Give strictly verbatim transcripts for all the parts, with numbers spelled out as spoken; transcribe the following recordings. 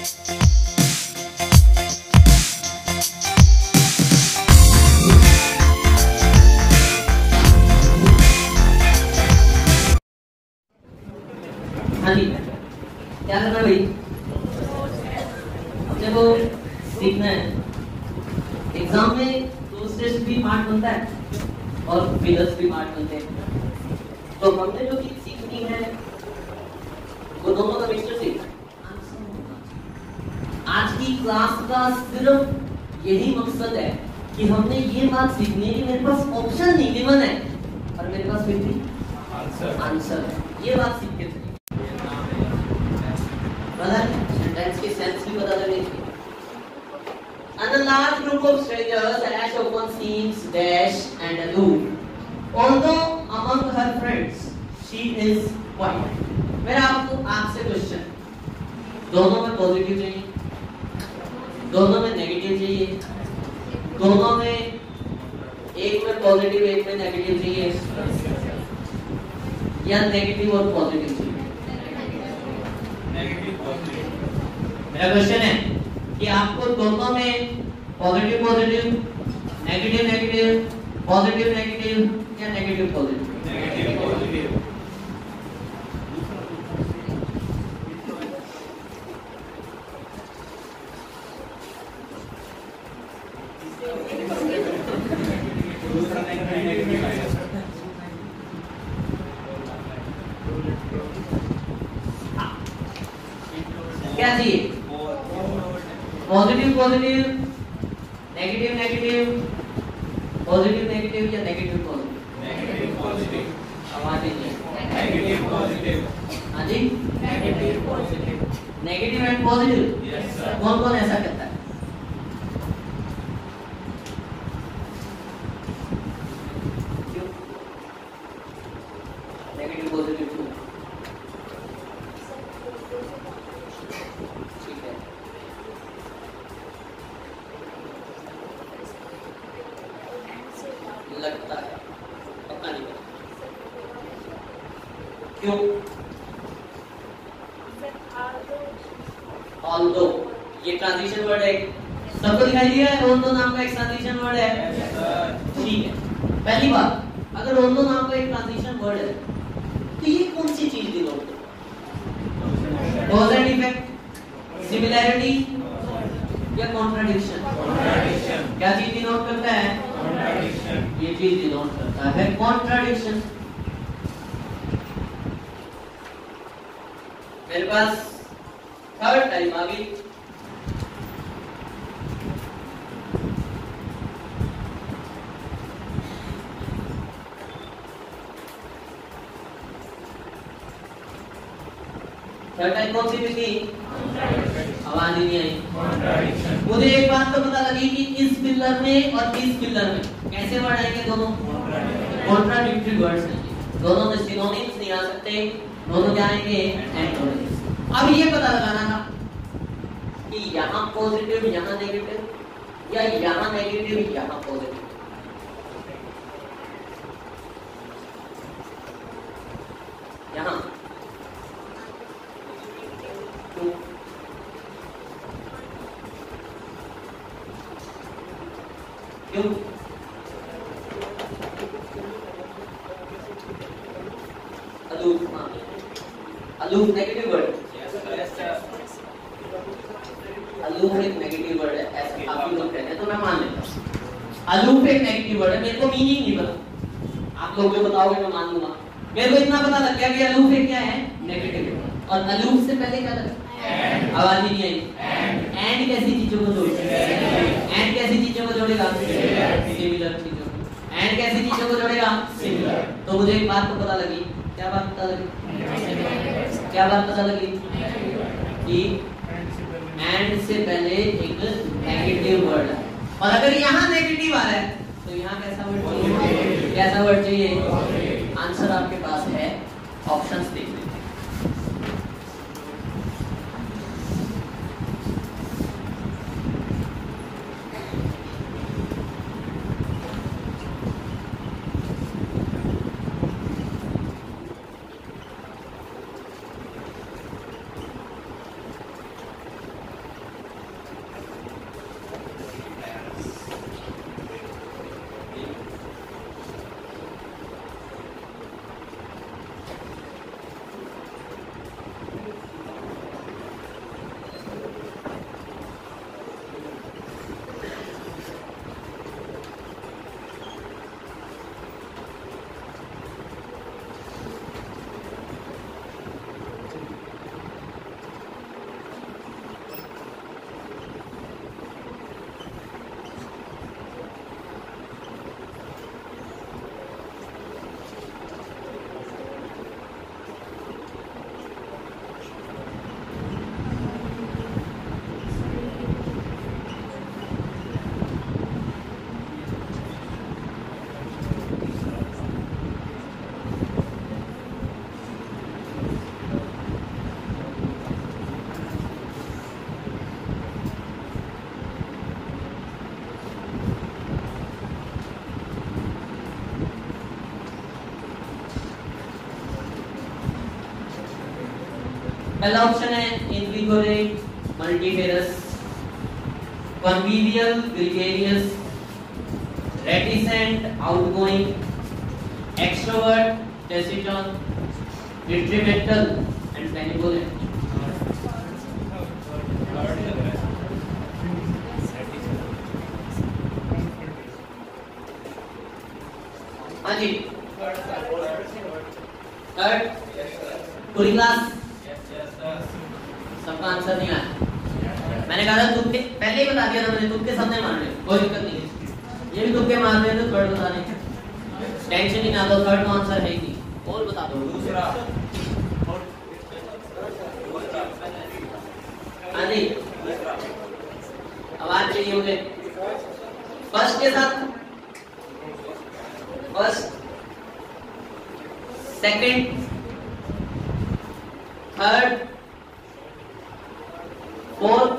हाँ जी, क्या करना है भाई? अपने को सीखना है। एग्जाम में दूसरे से भी पार्ट बनता है और फिलर्स भी पार्ट बनते हैं। तो हमने जो चीज सीखनी है वो दोनों का मिक्सचर सीखना है। आज की क्लास का सिर्फ यही मकसद है कि हमने ये बात सीखनी है कि मेरे पास ऑप्शन नहीं गिवन है और मेरे पास फिर भी आंसर आंसर है। ये बात सीख के चलिए। सेंटेंस की सेंस भी पता लगनी चाहिए। And a large group of strangers as often seems dash and aloof, although among her friends she is quiet. मेरा आपको आपसे क्वेश्चन, दोनों में पॉजिटिव चाहिए, दोनों में नेगेटिव चाहिए, दोनों में एक में पॉजिटिव एक में नेगेटिव चाहिए या नेगेटिव और पॉजिटिव चाहिए? मेरा क्वेश्चन है कि आपको दोनों में positive positive, negative negative, positive negative या नेगेटिव पॉजिटिव? Negative positive. क्या चाहिए? Positive positive, negative negative, positive negative या नेगेटिव पॉजिटिव? Negative positive. आवाज नहीं है। Negative positive. हाँ जी, negative positive. Negative and positive? Yes sir. कौन कौन ऐसा करता है? क्यों नेगेटिव पॉजिटिव क्यों? लगता है, पता नहीं क्यों? Although ये ट्रांजिशन वर्ड है, सबको दिखाई दिया है? although नाम का एक ट्रांजिशन वर्ड है। ठीक है, पहली बात, अगर although नाम का एक ट्रांजिशन वर्ड है तो ये कौन सी चीज डिनोट करता है? कॉज एंड इफेक्ट, सिमिलैरिटी या कॉन्ट्राडिक्शन? क्या चीज डिनोट करता है? ये चीज डिनोट करता है कॉन्ट्राडिक्शन। मेरे पास थर्ड टाइम आ गई। थर्ड टाइम कौन सी थी? आवाज ही नहीं आई। मुझे एक बात तो पता लगी कि इस पिलर में और इस पिलर में कैसे वर्ड आएंगे? दोनों कॉन्ट्राडिक्टरी वर्ड्स हैं, दोनों में सिनोनिम्स नहीं आ सकते, दोनों क्या आएंगे? एंटोनिम्स। अब ये पता लगाना था कि यहाँ पॉजिटिव यहाँ नेगेटिव या यहाँ नेगेटिव यहाँ पॉजिटिव। यहाँ क्यों? क्यों? अलूफ, हाँ, अलूफ नेगेटिव वर्ड। अलूफ एक नेगेटिव वर्ड है, ऐसा काफी लोग कहते हैं, तो मैं मान लेता हूँ अलूफ एक नेगेटिव वर्ड है। मेरे को मीनिंग नहीं पता, आप लोग जो बताओगे मैं मान लूंगा। मेरे को इतना पता लग गया कि अलूफ एक क्या है? नेगेटिव। और अलूफ से पहले क्या लगा? आवाज ही नहीं आई। एंड कैसी चीजों को जोड़ेगा? एंड कैसी चीजों को जोड़ेगा? सिमिलर चीजों। एंड कैसी चीजों को जोड़ेगा? सिमिलर। तो मुझे एक बात तो पता लगी। क्या बात पता लगी? क्या बात पता लगी? कि एंड से पहले एक नेगेटिव वर्ड है, और अगर यहाँ नेगेटिव आ रहा है तो यहाँ कैसा वर्ड चाहिए? कैसा वर्ड चाहिए? आंसर आपके पास है, ऑप्शंस देख लीजिए। पहला ऑप्शन है invigorate, multifarious, convivial, gregarious, reticent, outgoing, extrovert, taciturn, introvert and benevolent. हाँ जी, थर्ड पूरी क्लास सबका आंसर नहीं आया। मैंने कहा था तुक्के पहले ही बता दिया था मैंने, तुक्के सबने मारने, कोई दिक्कत नहीं है। ये भी तुक्के मार रहे हैं तो थर्ड बता दें, टेंशन ही ना लो, थर्ड का आंसर है ही नहीं। और बता दो दूसरा। हाँ जी, आवाज चाहिए मुझे। फर्स्ट के साथ first, second, third, fourth,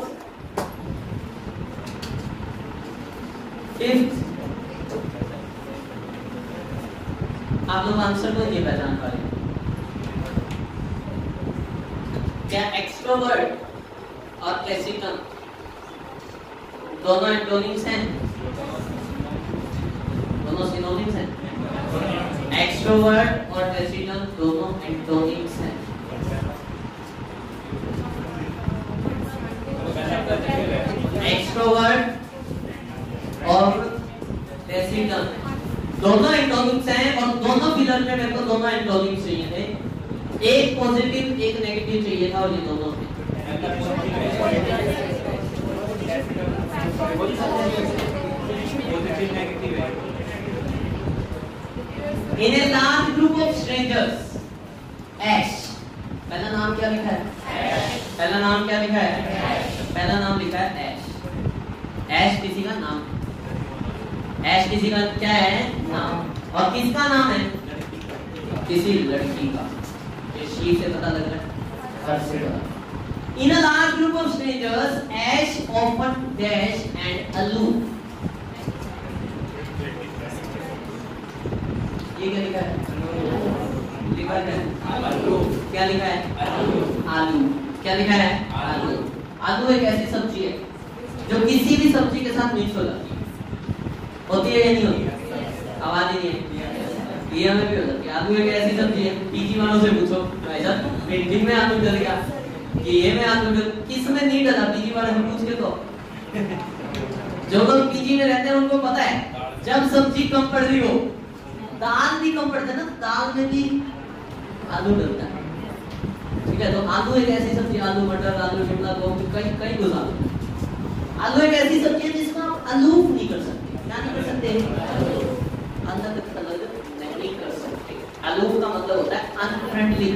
fifth. आप लोग आंसर को नहीं पहचान पा रहे। क्या एक्सट्रोवर्ट और टेसिटन दोनों एंटोनिम्स हैं? दोनों सिनोनिम्स हैं? एक्सट्रोवर्ट और टेसिटन दोनों एंटोनिम्स हैं। एक्सट्रोवर्ट और टेसिटन दोनों एंटोनिम्स हैं और दोनों फिगर में मेरे को दोनों एंटोनिम्स चाहिए थे। एक पॉजिटिव एक नेगेटिव चाहिए था और ये दोनों में In a large group of strangers, Ash, पहला नाम क्या लिखा है? Ash. पहला नाम क्या लिखा है? Ash. पहला नाम लिखा है Ash. Ash किसी का नाम, Ash किसी का क्या है? नाम। और किसका नाम है? किसी लड़की का। ये शी से पता लग रहा है, हर से पता। In a large group of strangers, Ash often dash and aloof. ये क्या लिखा है? लिखा है आलू। क्या लिखा है? आलू। आलू। क्या लिखा है? आलू। आलू एक ऐसी सब्जी है जो किसी भी सब्जी के साथ मिक्स हो जाती है। होती है या नहीं होती? आवाज ही नहीं है। ये हमें भी हो जाती है। आलू एक ऐसी सब्जी है, पीजी वालों से पूछो भाई साहब पेंटिंग में आलू डल गया कि ये में आलू डल, किसमें नहीं डला? पीजी वाले से पूछ के तो जो लोग पीजी में रहते हैं उनको पता है जब सब्जी कम पड़ रही हो, दाल भी कम पड़ता है ना, दाल में भी आलू डलता है। ठीक है, तो आलू एक ऐसी सब्जी, आलू मटर, आलू शिमला, गोभी, कई कई कुछ आलू। आलू एक ऐसी सब्जी है जिसको आप अलूफ नहीं कर सकते। क्या नहीं कर सकते? अंदर तक अलग नहीं कर सकते। अलूफ का मतलब होता है अनफ्रेंडली।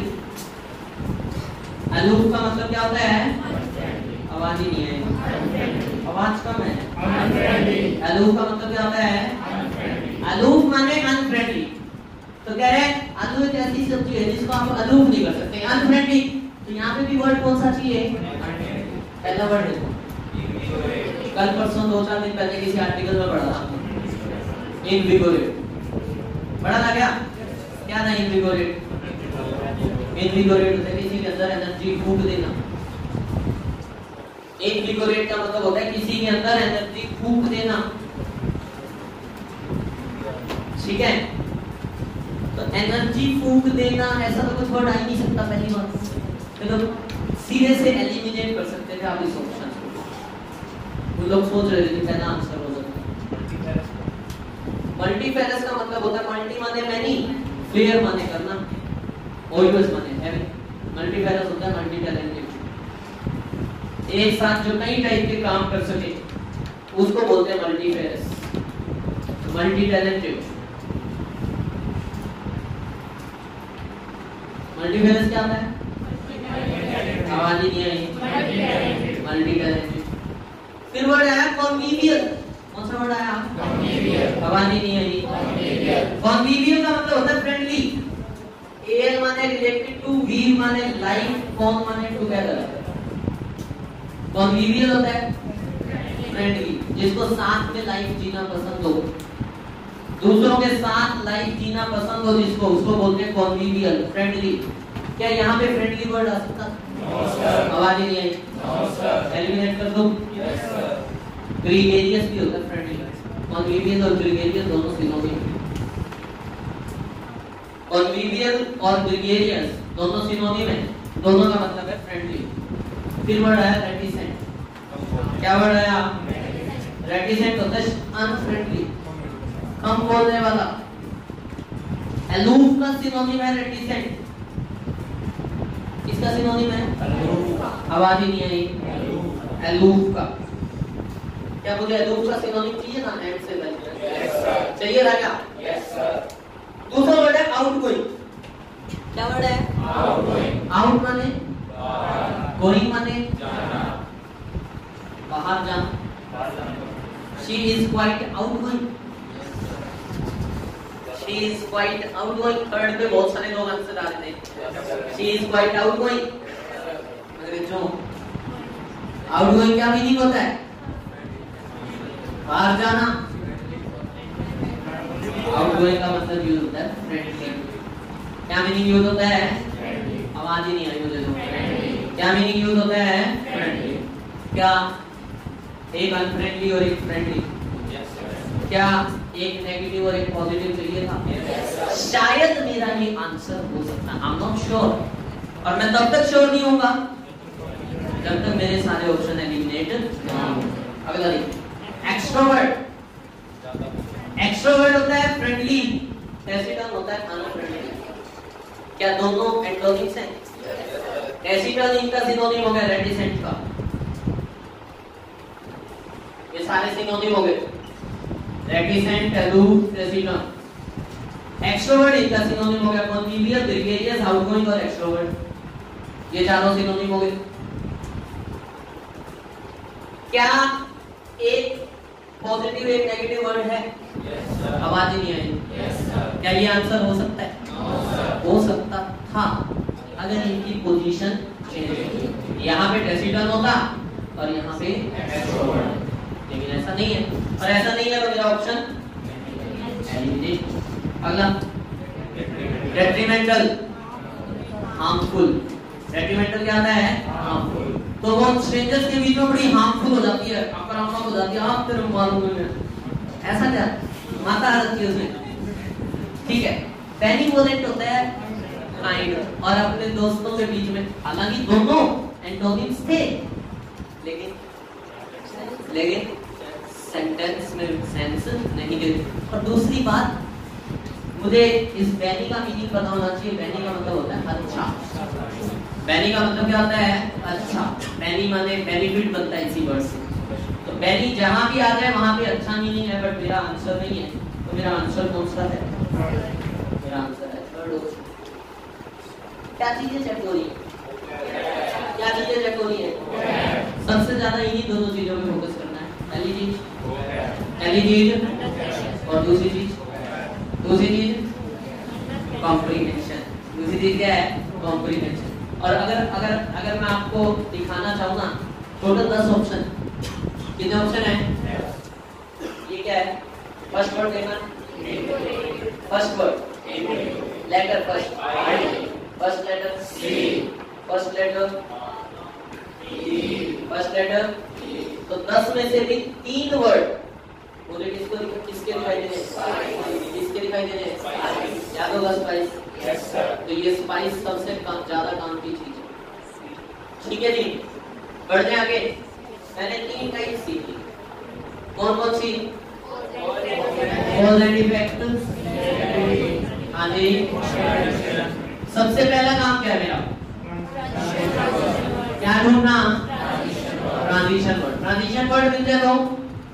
अलूफ का मतलब क्या होता है? आवाज ही नहीं है, आवाज कम है। अलूफ का मतलब क्या होता है? अलूफ माने अनफ्रेंडली। तो कह रहे हैं आलू एक ऐसी सब्जी है जिसको आप अलूफ नहीं कर सकते, अनफ्रेंडली। तो यहाँ पे भी वर्ड कौन सा चाहिए? पहला वर्ड देखो, कल परसों दो चार दिन पहले किसी आर्टिकल में पढ़ा था, इनविगोरेट। पढ़ा था क्या? क्या था इनविगोरेट? इनविगोरेट होता है किसी के अंदर एनर्जी फूंक देना। इनविगोरेट का मतलब होता है किसी के अंदर एनर्जी फूंक देना। ठीक है, तो एनर्जी फूंक देना ऐसा तो कुछ वर्ड आ ही नहीं सकता पहली बार। तो सीधे से एलिमिनेट कर सकते थे आप इस ऑप्शन को। वो लोग सोच रहे थे कि पहला आंसर हो सकता है। मल्टीफेरस का मतलब होता है मल्टी माने मैनी, फ्लेयर माने करना, ऑलवेज माने हैविंग। मल्टीफेरस होता है मल्टी टैलेंटेड, एक साथ जो कई टाइप के काम कर सके उसको बोलते हैं मल्टीफेरस, मल्टी टैलेंटेड। मल्टीफेरस क्या होता है? आवाज ही नहीं आई। Multi talented. फिर वर्ड आया कॉन्विवियल। कौन सा वर्ड आया? कॉन्विवियल। आवाज ही नहीं आई। कॉन्विवियल का मतलब होता है फ्रेंडली। एल माने रिलेटेड टू, वी माने लाइक, कॉन माने टुगेदर। कॉन्विवियल होता है फ्रेंडली, जिसको साथ में लाइफ जीना पसंद हो, दूसरों के साथ लाइफ जीना पसंद हो जिसको, उसको बोलते हैं कॉन्विवियल, फ्रेंडली। क्या यहाँ पे फ्रेंडली वर्ड आ सकता? आवाज ही नहीं आई। एलिमिनेट कर दो। ग्रीगेरियस भी होता है फ्रेंडली वर्ड। कॉन्विवियल और ग्रीगेरियस दोनों सिनोनिम। कॉन्विवियल और ग्रीगेरियस दोनों सिनोनिम है, दोनों का मतलब है फ्रेंडली। फिर वर्ड आया रेटिसेंट। क्या वर्ड आया? रेटिसेंट होता है अनफ्रेंडली, कम बोलने वाला। अलूफ का सिनोनिम है रेटिसेंट। किसका सिनोनिम है? आवाज ही नहीं आई। अलूफ का। क्या मुझे अलूफ का सिनोनिम चाहिए ना? एंड से लग चाहिए ना क्या? Yes sir. दूसरा वर्ड है आउटगोइंग। क्या वर्ड है? आउटगोइंग। आउट माने गोइंग माने बाहर जाना। She is quite outgoing. She is quite outgoing. Third पे बहुत सारे लोग आंसर डाल देते हैं। She is quite outgoing. अंग्रेजों आउटगोइंग क्या मीनिंग होता है? बाहर जाना। आउटगोइंग का मतलब यूज होता है फ्रेंडली। क्या मीनिंग यूज होता है? आवाज ही नहीं आई मुझे तो। क्या मीनिंग यूज होता है? फ्रेंडली। क्या एक अनफ्रेंडली और एक फ्रेंडली? क्या एक नेगेटिव और एक पॉजिटिव चाहिए था? शायद मेरा ये आंसर हो सकता है। I am not sure. और मैं तब तक श्योर नहीं होगा जब तक मेरे सारे ऑप्शन एलिमिनेट ना हो। अगला देखिए, एक्सट्रोवर्ट। एक्सट्रोवर्ट होता है फ्रेंडली, टैसिटर्न होता है अनफ्रेंडली। क्या दोनों एंटोनिम्स हैं? टैसिटर्न इनका सिनोनिम हो गया रेटिसेंट का। ये सारे सिनोनिम हो गए, रेटिसेंट, अलूफ, टैसिटर्न। एक्सट्रोवर्ट इनका सिनोनिम हो गया कॉन्विवियल, ग्रेगेरियस, आउटगोइंग और एक्सट्रोवर्ट। ये चारों सिनोनिम हो गए। क्या एक पॉजिटिव एक नेगेटिव वर्ड है? yes, आवाज ही नहीं आई। yes, क्या ये आंसर हो सकता है? no, हो सकता था अगर इनकी पोजीशन चेंज होती। यहाँ पे टैसिटर्न होता और यहाँ पे एक्सट्रोवर्ट, लेकिन ऐसा नहीं है। और ऐसा नहीं है तो मेरा ऑप्शन एलिमिनेट। अगला डेट्रीमेंटल, हार्मफुल। डेट्रीमेंटल क्या आता है? हार्मफुल। तो वो स्ट्रेंजर्स के बीच में बड़ी हार्मफुल हो जाती है, आक्रामक हो जाती है। आप तेरे मालूम है ऐसा क्या माता आ जाती है उसमें। ठीक है। बेनिवोलेंट होता है काइंड और अपने दोस्तों के बीच में। हालांकि दोनों एंटोनिम्स थे लेकिन लेकिन सेंटेंस में सेंस नहीं देते। और दूसरी बात, मुझे इस बैनी का मीनिंग पता होना चाहिए। बैनी का मतलब होता है अच्छा। बैनी का मतलब क्या होता है? अच्छा। बैनी माने बेनिफिट बनता है इसी वर्ड से। तो बैनी जहां भी आ जाए वहां पे अच्छा मीनिंग है, बट मेरा आंसर नहीं है। तो मेरा आंसर कौन सा है? मेरा आंसर है थर्ड ऑप्शन। क्या चीजें चेक हो रही है? क्या चीजें चेक हो रही है? सबसे ज्यादा इन्हीं दोनों चीजों पे फोकस करना है। पहली चीज पहली चीज और दूसरी चीज दूसरी चीज कॉम्प्रिहेंशन। दूसरी चीज क्या है? कॉम्प्रिहेंशन। और अगर अगर अगर मैं आपको दिखाना चाहूँ ना, टोटल दस ऑप्शन। कितने ऑप्शन है? ये क्या है? फर्स्ट वर्ड देखना। First word letter first first letter C, first letter first letter. तो दस में से भी तीन वर्ड मुझे किसको किसके दिखाई दे रहे? किसके दिखाई दे रहे? याद होगा स्पाइस। yes, तो ये स्पाइस सबसे ज्यादा काम की चीज है। ठीक है जी, बढ़ते आगे। मैंने तीन टाइप सीखी। कौन कौन सी? Cause and effect. हाँ जी। सबसे पहला काम क्या है मेरा? क्या ढूंढना? Transition word. ट्रांजिशन वर्ड मिल जाए तो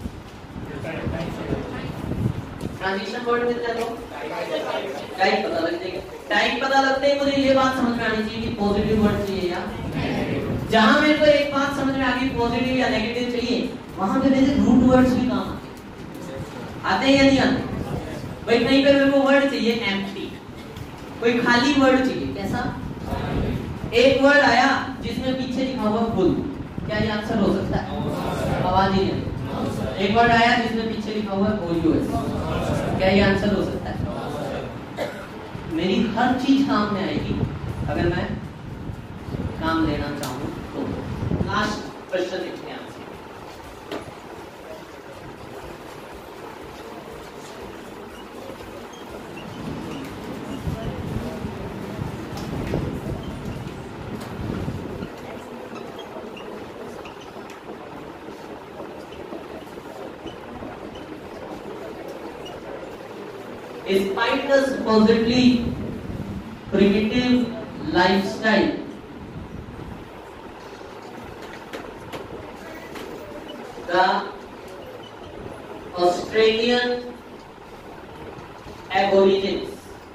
ट्रांजिशन वर्ड मिल जाए तो टाइप पता लग जाएगा। टाइप पता लगते ही मुझे ये बात समझ में आनी चाहिए कि पॉजिटिव वर्ड चाहिए या जहां मेरे को एक बात समझ में आ गई पॉजिटिव या नेगेटिव चाहिए, वहां पे मेरे रूट वर्ड्स भी काम आते आते हैं या नहीं आते? भाई कहीं पे मेरे को वर्ड चाहिए एम्प्टी, कोई खाली वर्ड चाहिए। कैसा? एक वर्ड आया जिसमें पीछे लिखा हुआ फुल। क्या ये आंसर हो सकता है? आवाज ही नहीं। एक वर्ड आया जिसमें पीछे लिखा हुआ ओयूएस। क्या ये आंसर हो सकता है? मेरी हर चीज काम में आएगी अगर मैं नाम लेना चाहूँ तो। लास्ट क्वेश्चन देखते हैं आपसे। Despite the supposedly primitive lifestyle, the Australian Aborigines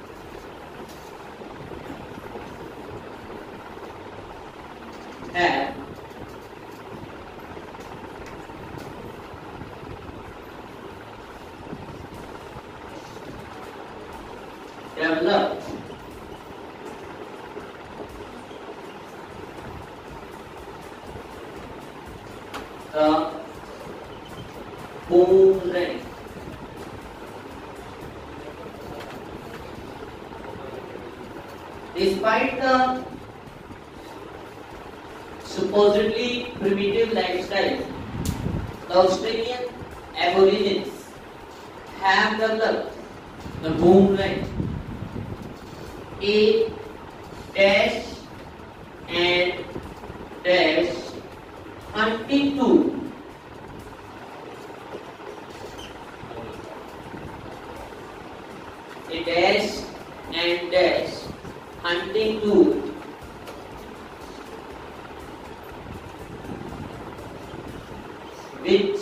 have developed the boomerang. Despite the supposedly primitive lifestyle, the Australian Aborigines have developed the boomerang, a dash and dash hunting tool. A dash and dash hunting tool which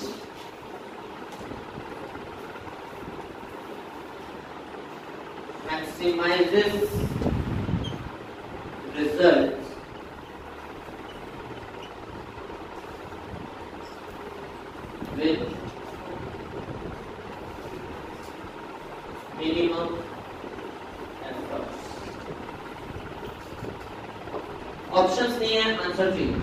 maximizes results with minimum efforts. Options नहीं है, answer चाहिए।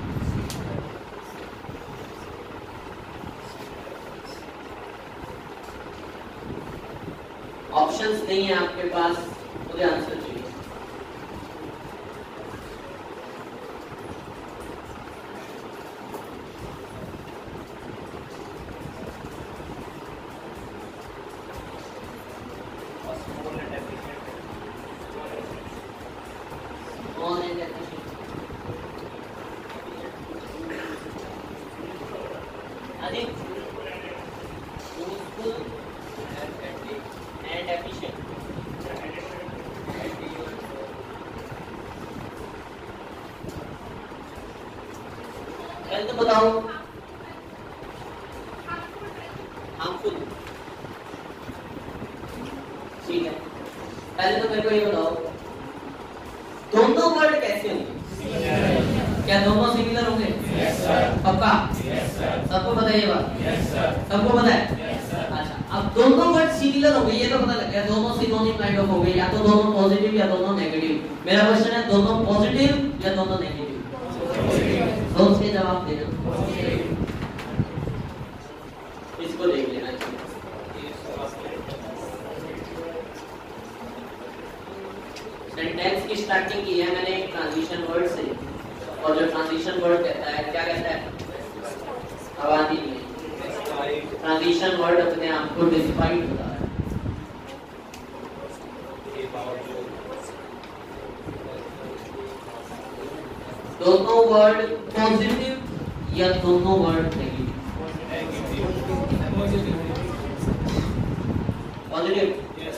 Options नहीं है आपके पास, मुझे answer चाहिए। Health बताओ। Harmful, ठीक है। पहले तो मेरे को ये बताओ, दोनों वर्ड कैसे होंगे? क्या दोनों सिमिलर होंगे? Yes sir. पक्का? Yes sir. सबको पता है ये बात? Yes sir. सबको पता है? Yes sir. अच्छा, अब दोनों वर्ड सिमिलर होंगे ये तो पता लग गया, दोनों सिनोनिम काइंड ऑफ होंगे, या तो दोनों पॉजिटिव या दोनों नेगेटिव। मेरा क्वेश्चन है दोनों पॉजिटिव या दोनों नेगेटिव? सोच के जवाब देना। इसको देख लेना चाहिए। सेंटेंस की स्टार्टिंग की है मैंने एक ट्रांजिशन वर्ड से, और जो ट्रांजिशन वर्ड कहता है क्या कहता है? आवाज ही नहीं। ट्रांजिशन वर्ड अपने आप को डिस्पाइट होता है। दोनों वर्ड पॉजिटिव या दोनों वर्ड नेगेटिव? पॉजिटिव।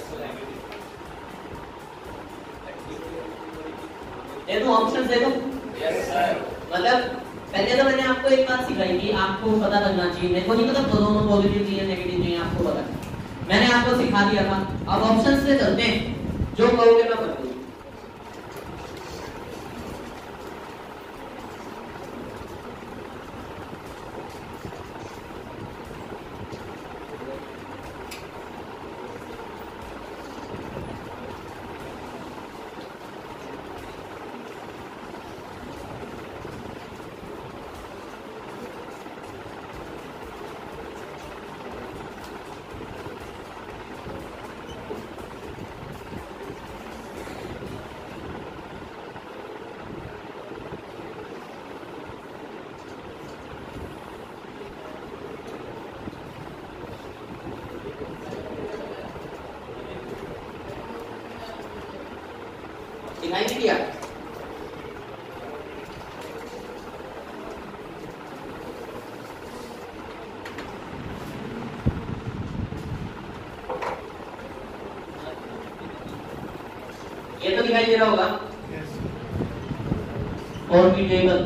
दे दो ऑप्शन, दे दो। Yes sir. मतलब पहले तो मैंने आपको एक बात सिखाई थी, आपको पता लगना चाहिए। मेरे को नहीं पता दोनों पॉजिटिव चाहिए नेगेटिव चाहिए, आपको पता। मैंने आपको सिखा दिया था। अब ऑप्शन से चलते हैं, जो कहोगे मैं कर दूंगा। दिखाई दे रहा होगा? फॉर्मिडेबल,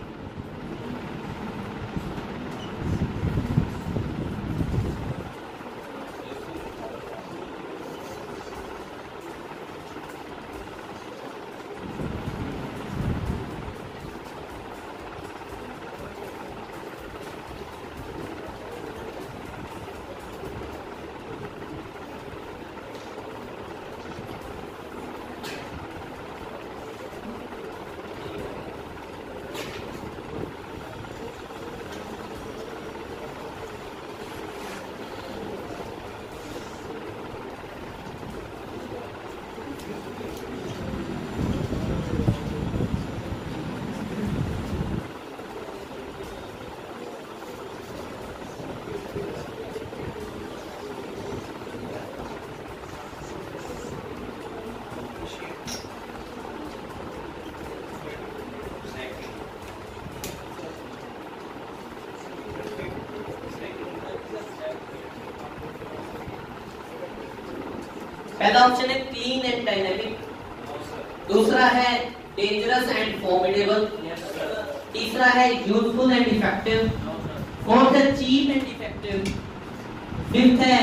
पहला ऑप्शन है क्लीन एंड डायनेमिक, दूसरा है डेंजरस एंड फॉर्मिडेबल, तीसरा है यूजफुल एंड इफेक्टिव, फोर्थ है चीप एंड इफेक्टिव, फिफ्थ है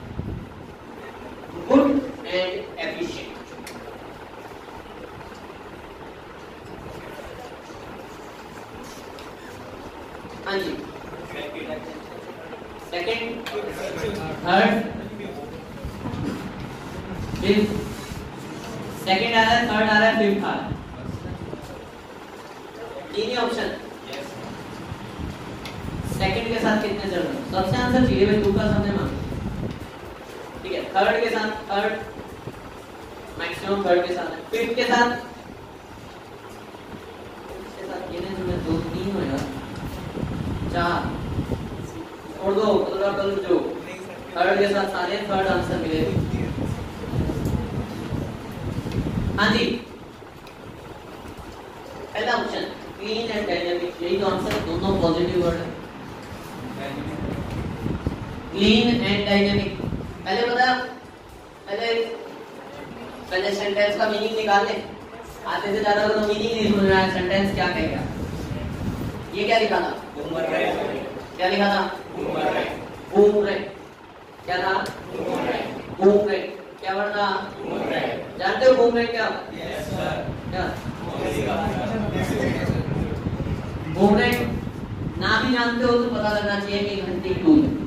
गुड एंड एफिशिएंट। हाँ जी, सेकंड, थर्ड, फिफ्थ, सेकंड आ रहा है, थर्ड आ रहा है, फिफ्थ आ रहा है, तीन ही ऑप्शन। सेकंड के साथ कितने चल रहे हैं? सबसे आंसर चाहिए भाई, तुक्का सबने मांगा, ठीक है। थर्ड के साथ, थर्ड मैक्सिमम थर्ड के साथ है, फिफ्थ के साथ, इसके साथ ये नहीं, जो दो तीन होगा, चार और दो पंद्रह कल जो थर्ड के साथ सारे थर्ड आंसर मिलेगा। हाँ जी, पहला ऑप्शन क्लीन एंड डायनेमिक, यही तो आंसर, दोनों पॉजिटिव वर्ड है। क्लीन एंड डायनेमिक, पहले बता, पहले पहले सेंटेंस का मीनिंग निकाल ले। आते से ज्यादा तो मीनिंग नहीं सुन रहा है, सेंटेंस क्या कहेगा। ये क्या लिखा था? क्या लिखा था? घूम रहे। क्या था? घूम रहे। क्या वर्ड था? जानते हो घूम रहे क्या? क्या घूम रहे? ना भी जानते हो तो पता लगना चाहिए कि हंटिंग टूल है।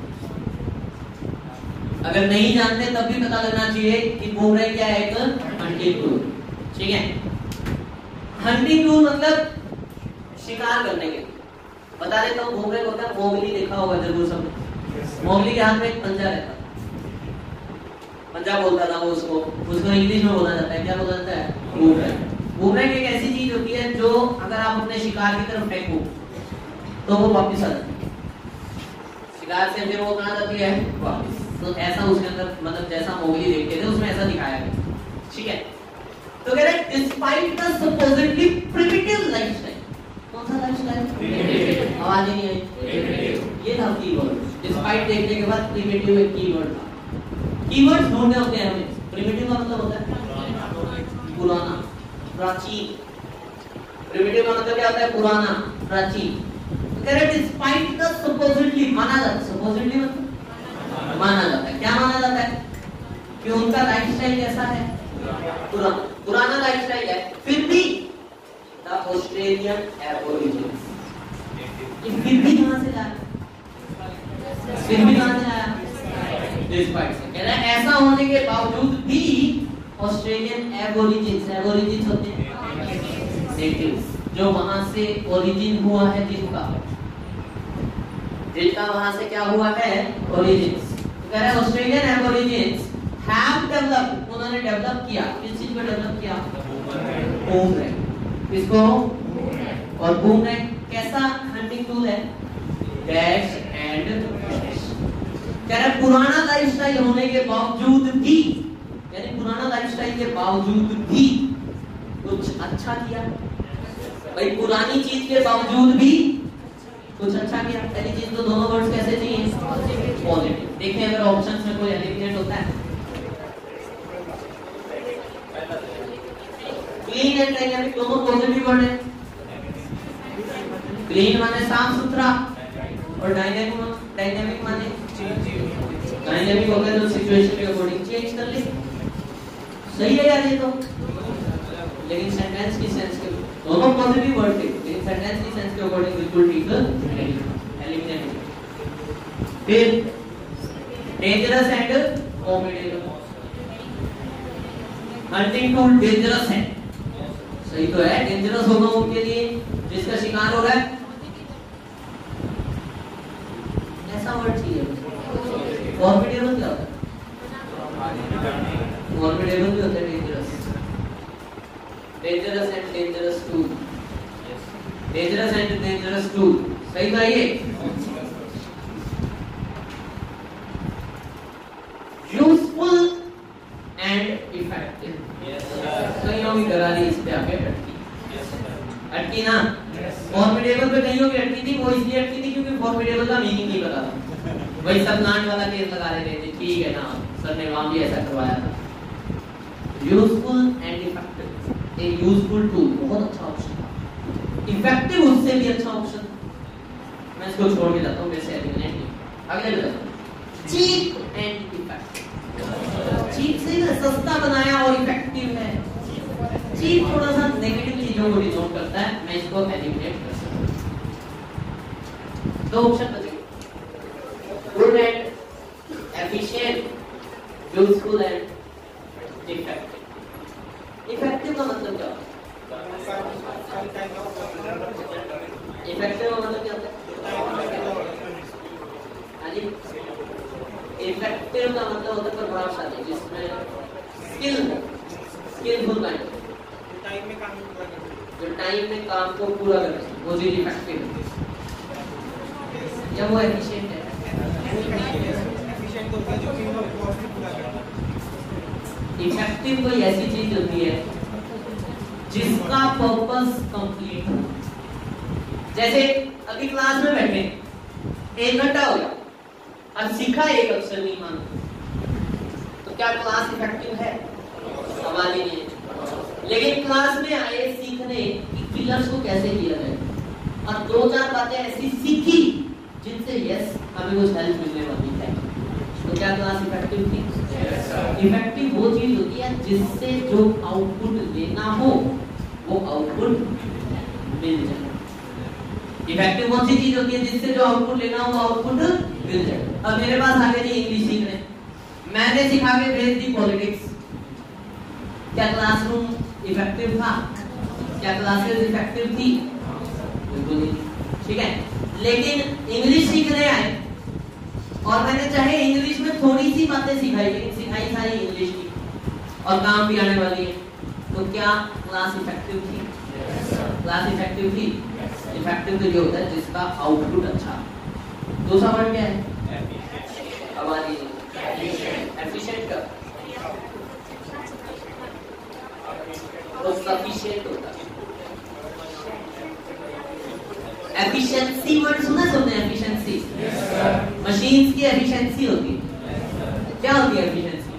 अगर नहीं जानते तब भी पता लगना चाहिए कि घूम रहे क्या है, एक हंटिंग टूल, ठीक है। हंटिंग टूल मतलब शिकार करने के, बता देता हूँ। घूम रहे होता है, मोगली देखा होगा जरूर सबने। मोगली के हाथ में एक पंजा रहता, पंजा बोलता था वो उसको, उसको इंग्लिश में बोला जाता है, क्या बोला जाता है? बूमरैंग। बूमरैंग एक ऐसी चीज होती है जो अगर आप अपने शिकार की तरफ फेंको तो वो वापस आ जाती है, शिकार से फिर वो कहाँ जाती है? वापस। तो ऐसा उसके अंदर, मतलब जैसा मोगली देखते थे उसमें ऐसा दिखाया गया, ठीक है। तो कह रहे despite the supposedly primitive lifestyle, कौन सा लाइफस्टाइल? आवाज ही नहीं आई, ये था कीवर्ड। डिस्पाइट देखने के बाद प्रिमिटिव एक कीवर्ड था। कीवर्ड्स ढूंढने होते हैं हमें। प्रिमिटिव का मतलब होता है पुराना, प्राचीन। प्रिमिटिव का मतलब क्या होता है? पुराना, प्राचीन। तो कह रहे डिस्पाइट द सपोजिटली, माना जाता है, सपोजिटली मतलब माना जाता है। क्या माना जाता है? कि उनका लाइफस्टाइल कैसा है? पुराना, पुराना लाइफस्टाइल है। फिर भी द ऑस्ट्रेलियन एबोरिजिन्स, ये फिर भी कहां से लाया? फिर भी कहां से आया? डिस्पाइट से। कह रहा है ऐसा होने के बावजूद भी ऑस्ट्रेलियन एबोरिजिन्स, एबोरिजिन्स होते हैं नेटिव्स, जो वहां से ओरिजिन हुआ है, जिनका जिनका वहां से क्या हुआ है? ओरिजिन्स। तो कह रहा है ऑस्ट्रेलियन एबोरिजिन्स हैव डेवलप्ड, उन्होंने डेवलप किया, किस चीज को डेवलप किया? बूमरैंग। किसको? और बूमरैंग कैसा हंटिंग टूल है? Dash and dash. कह रहा है पुराना लाइफस्टाइल होने के बावजूद भी, यानी पुराना लाइफस्टाइल के बावजूद भी कुछ अच्छा किया। भाई पुरानी चीज के बावजूद भी कुछ अच्छा किया। पहली चीज तो दोनों वर्ड्स कैसे चाहिए? पॉजिटिव। देखें अगर ऑप्शंस में कोई एलिमिनेट होता है। एंड डायनामिक दोनों पॉजिटिव वर्ड है। क्लीन माने साफ सुथरा और डायनामिक डायनामिक माने डायनामिक हो गया तो सिचुएशन के अकॉर्डिंग चेंज कर ले। सही है यार ये तो, लेकिन सेंटेंस की सेंस के दोनों पॉजिटिव वर्ड थे, लेकिन सेंटेंस की सेंस के अकॉर्डिंग बिल्कुल ठीक है। एलिमिनेट। फिर dangerous and formidable. Hunting tool dangerous है, सही तो है। डेंजरस होगा उनके लिए जिसका शिकार हो रहा है, ऐसा वर्ड चाहिए। फॉर्मिडेबल क्या होता है? फॉर्मिडेबल भी होता है dangerous. Dangerous and dangerous tool, dangerous and dangerous tool, सही था ये। यूजफुल एंड इफेक्टिव, कईयों की करारी इस पे आके अटकी अटकी ना। फॉर्मिडेबल पे कईयों की अटकी थी, वो इसलिए अटकी थी क्योंकि फॉर्मिडेबल का मीनिंग नहीं पता था। वही सब प्लांट वाला केस लगा रहे थे, ठीक है ना, सर ने वहां भी ऐसा करवाया था। यूजफुल एंड इफेक्टिव, एक यूजफुल टूल बहुत अच्छा ऑप्शन था, इफेक्टिव उससे भी अच्छा ऑप्शन। मैं इसको छोड़ के जाता हूं, वैसे एलिमिनेट नहीं। अगले पे जाता हूं, चीप एंड इफेक्टिव। चीप से ना सस्ता बनाया और इफेक्टिव है। चीप थोड़ा सा नेगेटिव चीजों को डिनोट करता है, मैं इसको एलिमिनेट कर सकता हूं। दो ऑप्शन बचे, good and efficient, useful and effective. Effective का मतलब क्या होता है? इफेक्टिव का मतलब क्या होता है? हाँ जी, इफेक्टिव का मतलब होता है प्रभावशाली, जिसमें स्किल स्किलफुल काइंड, टाइम में काम पूरा करना, जो टाइम में काम को पूरा करना, वो चीज इफेक्टिव है। या वो एफिशिएंट है, एफिशिएंट होता है जो कि वो कॉस्ट पूरा करता है। इफेक्टिव कोई ऐसी चीज होती है जिसका पर्पस कंप्लीट हो। जैसे अभी क्लास में बैठे एक घंटा हो गया, अब सीखा एक अक्षर नहीं मानो, तो क्या क्लास इफेक्टिव है? सवाल ही नहीं है। लेकिन क्लास में आए सीखने कि पिलर्स को कैसे किया जाए, और दो चार बातें ऐसी सीखी जिनसे यस हमें कुछ हेल्प मिलने वाली है, तो क्या क्लास इफेक्टिव थी? इफेक्टिव वो चीज होती है जिससे जो आउटपुट लेना हो वो आउटपुट मिल जाए। इफेक्टिव कौन सी चीज होती है जिससे जो आउटपुट लेना हो वो आउटपुट मिल जाए। अब मेरे पास आगे नहीं इंग्लिश सीख रहे, मैंने सिखा के भेज दी पॉलिटिक्स, क्या क्लासरूम इफेक्टिव था? क्या क्लासेस इफेक्टिव थी? बिल्कुल नहीं, ठीक है। लेकिन इंग्लिश सीखने आए और मैंने चाहे इंग्लिश में थोड़ी सी बातें सिखाई, लेकिन सिखाई सारी इंग्लिश की और काम भी आने वाली है, तो क्या क्लास इफेक्टिव थी? क्लास इफेक्टिव थी। इफेक्टिव तो ये होता है जिसका आउटपुट अच्छा। दूसरा वर्ड क्या है? हमारी एफिशिएंट का तो सफिशिएंट होता है। एफिशिएंसी वर्ड सुना सबने? एफिशिएंसी, मशीन्स की एफिशिएंसी होती है। क्या होती है एफिशिएंसी?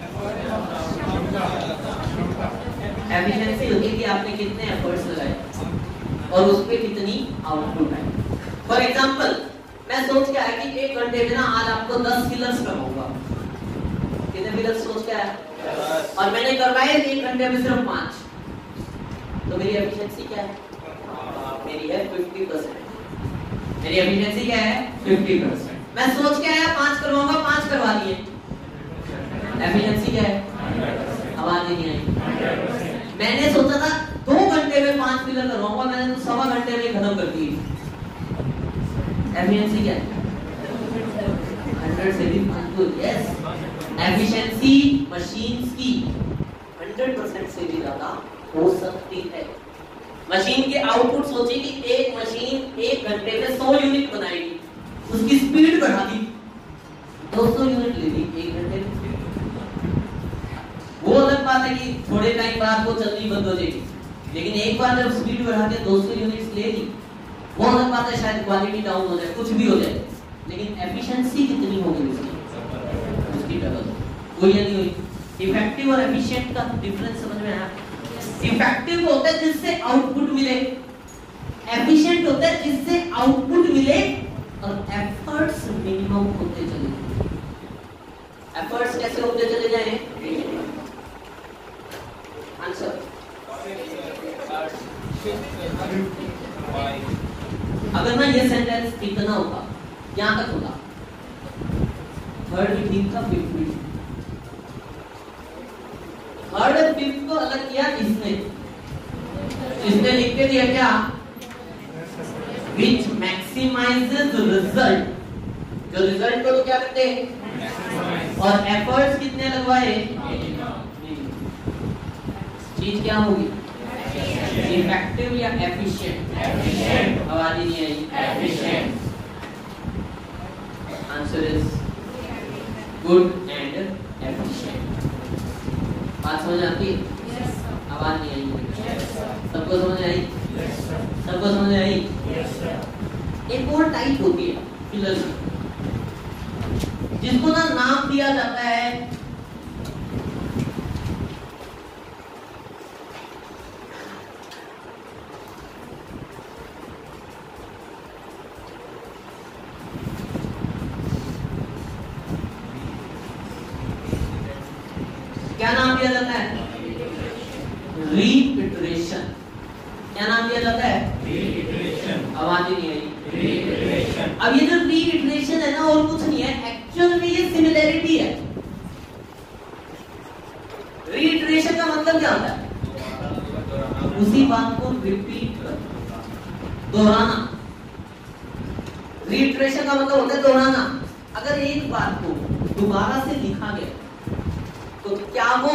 एफिशिएंसी होती है कि आपने कितने एफर्ट्स लगाए और उस पे कितनी आउटपुट है। फॉर एग्जांपल, मैं सोच के आया कि एक घंटे में ना आज आपको दस फिलर्स करवाऊंगा। कितने फिलर्स सोच के आया? और मैंने करवाए एक घंटे में सिर्फ पांच, तो मेरी एफिशिएंसी क्या है? मेरी है फिफ्टी परसेंट। मेरी एफिशिएंसी क्या है? Fifty percent. मैं सोच के आया पांच करवाऊंगा, पांच करवा दिए, एफिशिएंसी क्या है? आवाज ही नहीं आई। मैंने सोचा था दो घंटे में पांच फिलर करवाऊंगा, मैंने तो सवा घंटे में खत्म कर दी। एफिशिएंसी क्या है? हंड्रेड से भी पांच। यस, एफिशिएंसी मशीन्स की हंड्रेड परसेंट से भी ज्यादा हो सकती है। मशीन के आउटपुट सोचिए कि एक मशीन एक घंटे में सौ यूनिट बनाएगी, उसकी स्पीड बढ़ा दी, दो सौ यूनिट ले ली एक घंटे में। वो अलग बात है कि थोड़े टाइम बाद वो चलनी बंद हो जाएगी, लेकिन एक बार जब स्पीड बढ़ा के दो सौ यूनिट्स ले ली, वो अलग बात है, शायद क्वालिटी डाउन हो जाए, कुछ भी हो जाए, लेकिन एफिशिएंसी कितनी होगी उसकी? उसकी डबल। वो ये नहीं हुई। इफेक्टिव और एफिशिएंट का डिफरेंस समझ में आया? इफेक्टिव होता है जिससे आउटपुट मिले, एफिशिएंट होता है जिससे आउटपुट मिले, और एफर्ट्स मिनिमम होते चले जाएं। एफर्ट्स कैसे होते चले जाएं? आंसर अगर ना ये सेंटेंस इतना होगा, यहां तक होगा, थर्ड मीटिंग का फिफ्थ मीटिंग, थर्ड और फिफ्थ को अलग किया इसने, इसने लिख के दिया क्या? Which maximizes result, जो रिजल्ट को तो क्या करते हैं, और एफर्ट्स कितने लगवाए, चीज क्या होगी, इफेक्टिव या एफिशिएंट? एफिशिएंट। आवाज ही नहीं आई, efficient. Answer is good and efficient. बात समझ आती है? yes, आवाज नहीं आई? yes, सबको समझ आई? yes, सबको समझ आई? yes, एक और टाइप होती है फिलॉसफी, जिसको ना नाम दिया जाता है क्या नाम दिया जाता है? रीइटरेशन। क्या नाम दिया जाता है? रीइटरेशन। आवाज ही नहीं आई, रीइटरेशन। अब ये जो रीइटरेशन है ना, और कुछ नहीं है, एक्चुअल में ये सिमिलैरिटी है। रीइटरेशन का मतलब क्या होता है? उसी बात को रिपीट करना, दोहराना। रीइटरेशन का मतलब होता है दोहराना। अगर एक बात को दोबारा से लिखा गया तो क्या वो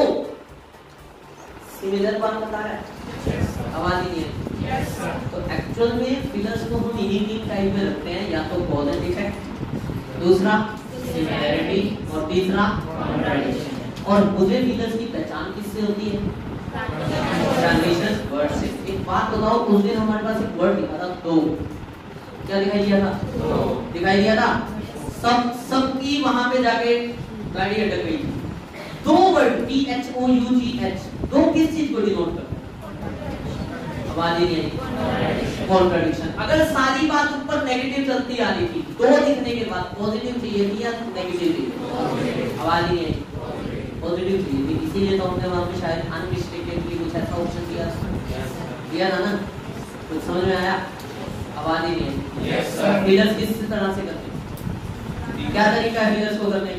सिमिलर बात बता रहा है? yes, आवाज ही नहीं है। yes, तो एक्चुअल में फिलर्स को हम इन्हीं तीन टाइप में रखते हैं, या तो कॉज एंड इफेक्ट, दूसरा सिमिलैरिटी, और तीसरा कॉन्ट्रडिक्शन। और मुझे फिलर्स की पहचान किससे होती है? ट्रांजिशन वर्ड से। एक बात बताओ, उस दिन हमारे पास एक वर्ड लिखा था दो, क्या दिखाई दिया था? दो दिखाई दिया था। सब सबकी वहां पे जाके गाड़ी अटक गई। दो word T H O U G H, दो किस चीज को डिनोट करते हैं? आवाज ही नहीं आई, कॉन्ट्रडिक्शन। अगर सारी बात ऊपर नेगेटिव चलती आ रही थी, दो दिखने के बाद पॉजिटिव चाहिए थी या नेगेटिव चाहिए? आवाज ही नहीं आई, पॉजिटिव चाहिए थी। इसीलिए तो हमने वहां पे शायद अनमिस्टेकेबली कुछ ऐसा ऑप्शन दिया दिया ना ना कुछ समझ में आया? आवाज ही नहीं आई। Yes sir. फिलर्स किस तरह से करते हैं? क्या तरीका है फिलर्स को करने का?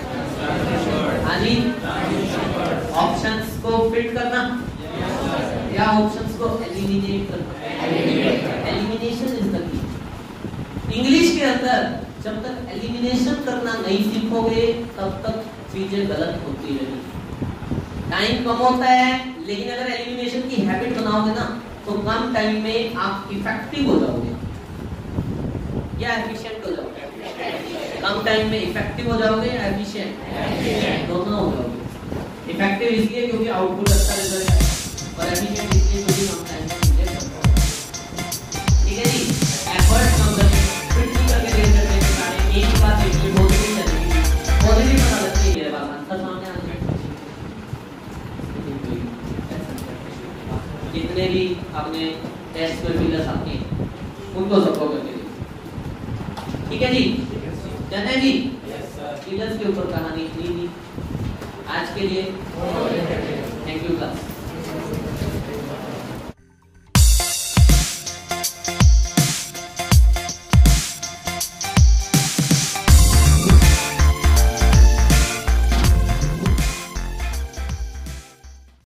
हाँ जी, ऑप्शंस को फिट करना या ऑप्शंस को एलिमिनेट करना। Elimination is the key. English के अंदर जब तक एलिमिनेशन करना नहीं सीखोगे तब तक चीजें गलत होती रहेगी। टाइम कम होता है, लेकिन अगर एलिमिनेशन की हैबिट बनाओगे ना तो कम टाइम में आप इफेक्टिव हो जाओगे या एफिशिएंट हो जाओगे। कम टाइम में इफेक्टिव हो जाओगे या एफिशिएंट, दोनों हो जाओगे। इफेक्टिव इसलिए क्योंकि आउटपुट अच्छा रिजल्ट है, और एफिशिएंट इसलिए क्योंकि कम टाइम में चीजें करते हैं। ठीक है जी, एफर्ट कम करके फिट करके रिजल्ट देने के बारे एक बात देखिए, पॉजिटिव चलेगी, पॉजिटिव पता लगती है। बात आंसर सामने आ गया। जितने भी आपने टेस्ट में फिलर्स आते हैं उनको सबको करके देखिए। ठीक है जी, जानते हैं जी? फिलर्स के ऊपर कहानी इतनी थी आज के लिए। Thank you class.